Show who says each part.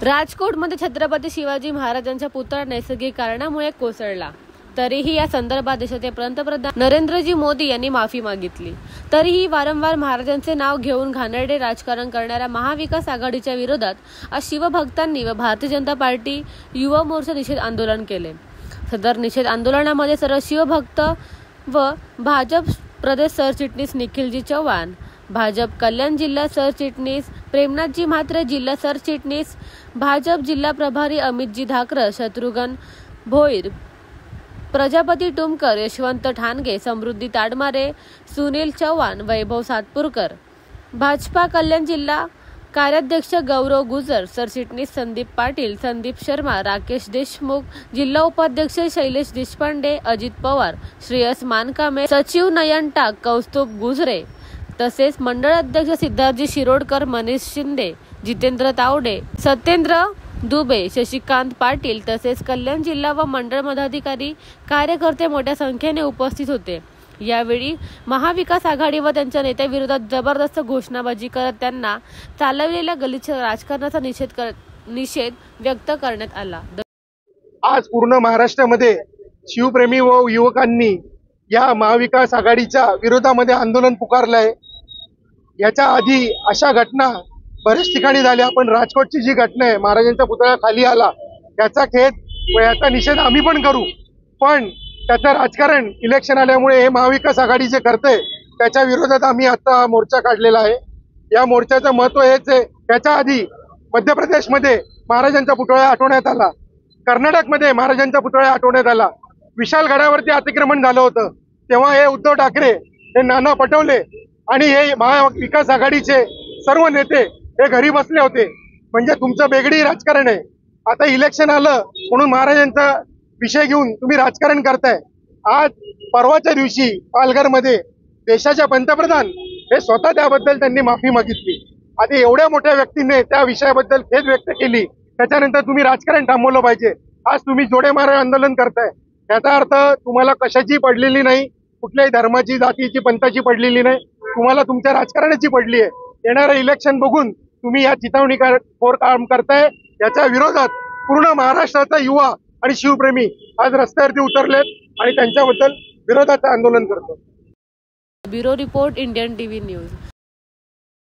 Speaker 1: राजकोटमध्ये छत्रपती शिवाजी महाराजांचा पुतळा नैसर्गिक कारणामुळे कोसळला. तरीही या संदर्भात देशाचे पंतप्रधान नरेंद्रजी मोदी यांनी माफी मागितली. तरीही वारंवार महाराजांचे नाव घेऊन घाणेरडे राजकारण करणाऱ्या महाविकास आघाडीच्या विरोधात आज शिवभक्तांनी व भारतीय जनता पार्टी युवा मोर्चा निषेध आंदोलन केले. सदर निषेध आंदोलनामध्ये सर्व शिवभक्त व भाजप प्रदेश सरचिटणीस निखिलजी चव्हाण, भाजप कल्याण जिल्हा सरचिटणीस प्रेमनाथजी म्हात्रे, जिल्हा सरचिटणीस भाजप जिल्हा प्रभारी अमितजी धाकर, शत्रुघ्न भोईर, प्रजापती टुमकर, यशवंत ठाणगे, समृद्धी ताडमारे, सुनील चव्हाण, वैभव सातपुरकर, भाजपा कल्याण जिल्हा कार्याध्यक्ष गौरव गुजर, सरचिटणीस संदीप पाटील, संदीप शर्मा, राकेश देशमुख, जिल्हा उपाध्यक्ष शैलेश देशपांडे, अजित पवार, श्रेयस मानकामे, सचिव नयन टाक, कौस्तुभ गुजरे, तसेच मंडळ अध्यक्ष सिद्धार्थजी शिरोडकर, मनीष शिंदे, जितेंद्र तावडे, सत्येंद्र दुबे, शशिकांत पाटील तसेच कल्याण जिल्हा व मंडळ पदाधिकारी कार्यकर्ते मोठ्या संख्येने उपस्थित होते. यावेळी महाविकास आघाडी व त्यांच्या नेत्याविरोधात जबरदस्त घोषणाबाजी करत त्यांना चालवलेल्या गलिच्छ राजकारणाचा निषेध व्यक्त करण्यात आला.
Speaker 2: आज पूर्ण महाराष्ट्रामध्ये शिवप्रेमी व युवकांनी या महाविकास आघाडीच्या विरोधामध्ये आंदोलन पुकारलं आहे. याच्या आधी अशा घटना बऱ्याच ठिकाणी झाल्या, पण राजकोटची जी घटना आहे, महाराजांचा पुतळा खाली आला, याचा खेद व याचा निषेध आम्ही पण करू. पण त्याचं राजकारण इलेक्शन आल्यामुळे हे महाविकास आघाडी जे करते त्याच्या विरोधात आम्ही आता मोर्चा काढलेला आहे. या मोर्चाचं महत्व हेच आहे. त्याच्या आधी मध्य प्रदेशमध्ये महाराजांचा पुतळा हटवण्यात आला, कर्नाटकमध्ये महाराजांचा पुतळा हटवण्यात आला, विशाल गडावरती अतिक्रमण झालं होतं, तेव्हा हे उद्धव ठाकरे, हे नाना पटोले आणि हे महाविकास आघाडीचे सर्व नेते हे घरी बसले होते. म्हणजे तुमचं बेगडी राजकारण आहे. आता इलेक्शन आलं म्हणून महाराजांचा विषय घेऊन तुम्ही राजकारण करताय. आज परवाच्या दिवशी पालघरमध्ये देशाच्या पंतप्रधान हे स्वतः त्याबद्दल त्यांनी माफी मागितली. आता एवढ्या मोठ्या व्यक्तीने त्या विषयाबद्दल खेद व्यक्त केली, त्याच्यानंतर तुम्ही राजकारण थांबवलं पाहिजे. आज तुम्ही जोडे मारा आंदोलन करताय, याचा अर्थ तुम्हाला कशाची पडलेली नाही, कुठल्याही धर्माची, जातीची, पंथाची पडलेली नाही, तुम्हाला तुमच्या राजकारणाची पडली आहे. येणारं इलेक्शन बघून तुम्ही या चिथावणीखोर काम करताय. याच्या विरोधात पूर्ण महाराष्ट्राचा युवा आणि शिवप्रेमी आज रस्त्यावरती उतरलेत आणि त्यांच्याबद्दल विरोधाचं आंदोलन करतो.
Speaker 1: Bureau report, Indian TV news.